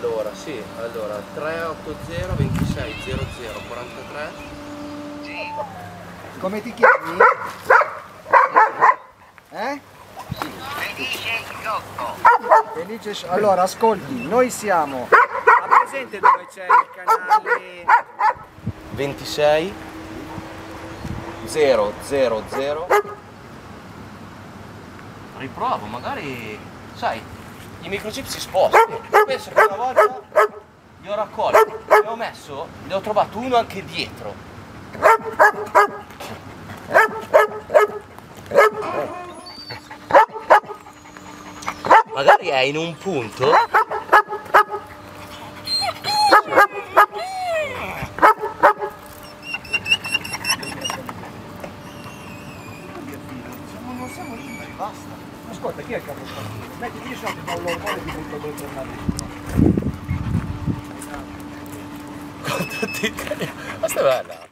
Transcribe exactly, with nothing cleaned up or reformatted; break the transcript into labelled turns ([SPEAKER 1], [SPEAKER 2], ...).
[SPEAKER 1] Allora, sì, allora tre otto zero ventisei zero zero quarantatré.
[SPEAKER 2] Come ti chiami? Eh?
[SPEAKER 3] Felice Sciocco.
[SPEAKER 2] Felice Sci- Allora, ascolti, noi siamo... Ha presente dove c'è il canale...
[SPEAKER 1] ventisei zero zero zero. Riprovo, magari, sai, i microchip si spostano. Penso che una volta li ho raccolti, li ho messo, ne ho trovato uno anche dietro. Magari è in un punto.
[SPEAKER 2] Non siamo liberi, basta. Ascolta, chi è il capo? Metti io so che fa un l'ormone e ti butto dentro il naviglio.
[SPEAKER 1] Con tutti i... Questa è bella.